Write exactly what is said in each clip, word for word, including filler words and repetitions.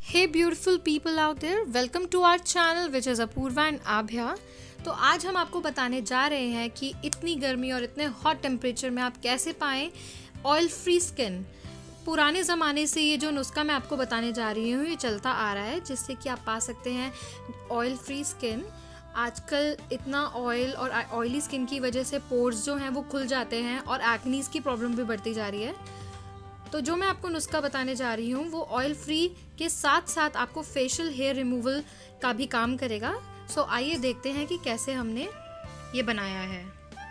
Hey beautiful people out there, welcome to our channel which is Apoorva and Abhya. तो आज हम आपको बताने जा रहे हैं कि इतनी गर्मी और इतने हॉट टेम्परेचर में आप कैसे पाएँ ऑयल फ्री स्किन। पुराने ज़माने से ये जो नुस्खा मैं आपको बताने जा रही हूँ ये चलता आ रहा है, जिससे कि आप पा सकते हैं ऑयल फ्री स्किन। आजकल इतना ऑयल और ऑयली स्किन की वजह से पोर्स जो हैं वो खुल जाते हैं और एक्नीज की प्रॉब्लम भी बढ़ती जा रही है। तो जो मैं आपको नुस्खा बताने जा रही हूँ वो ऑयल फ्री के साथ साथ आपको फेशियल हेयर रिमूवल का भी काम करेगा। सो आइए देखते हैं कि कैसे हमने ये बनाया है।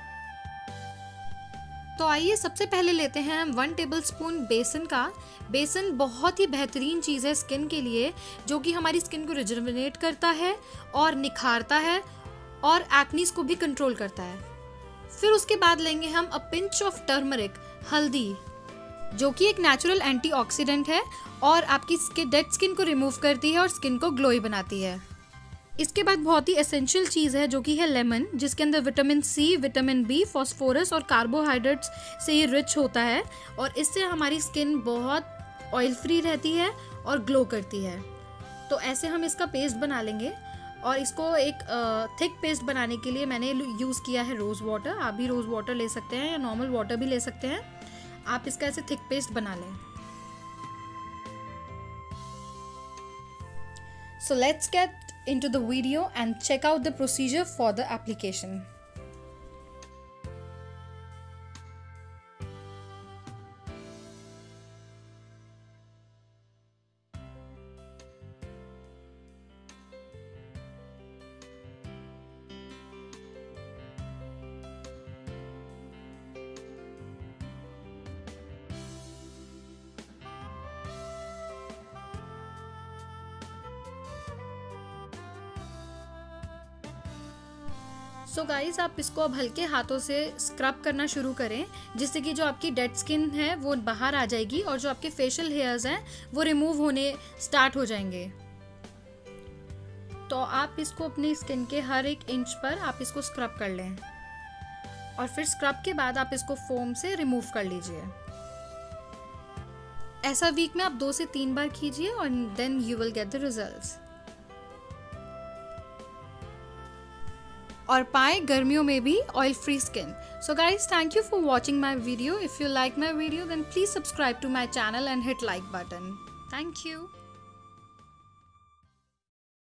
तो आइए सबसे पहले लेते हैं हम वन टेबल स्पून बेसन का। बेसन बहुत ही बेहतरीन चीज़ है स्किन के लिए, जो कि हमारी स्किन को रिजुविनेट करता है और निखारता है और एक्नीज को भी कंट्रोल करता है। फिर उसके बाद लेंगे हम अ पिंच ऑफ टर्मरिक, हल्दी, जो कि एक नेचुरल एंटीऑक्सीडेंट है और आपकी स्किन डेड स्किन को रिमूव करती है और स्किन को ग्लोई बनाती है। इसके बाद बहुत ही एसेंशियल चीज़ है जो कि है लेमन, जिसके अंदर vitamin C, vitamin B, phosphorus और कार्बोहाइड्रेट्स से ये रिच होता है और इससे हमारी स्किन बहुत ऑयल फ्री रहती है और ग्लो करती है। तो ऐसे हम इसका पेस्ट बना लेंगे और इसको एक थिक पेस्ट बनाने के लिए मैंने यूज़ किया है रोज़ वाटर। आप भी रोज़ वाटर ले सकते हैं या नॉर्मल वाटर भी ले सकते हैं। आप इसका ऐसे थिक पेस्ट बना लें। So let's get into the video and check out the procedure for the application. So so guys, आप इसको अब हल्के हाथों से स्क्रब करना शुरू करें, जिससे कि जो आपकी डेड स्किन है वो बाहर आ जाएगी और जो आपके फेशियल हेयर्स हैं वो रिमूव होने स्टार्ट हो जाएंगे। तो आप इसको अपनी स्किन के हर एक इंच पर आप इसको स्क्रब कर लें और फिर स्क्रब के बाद आप इसको फोम से रिमूव कर लीजिए। ऐसा वीक में आप दो से तीन बार कीजिए और then you will get the results. और पाएं गर्मियों में भी oil free skin. So guys, thank you for watching my video. If you like my video then please subscribe to my channel and hit like button. Thank you.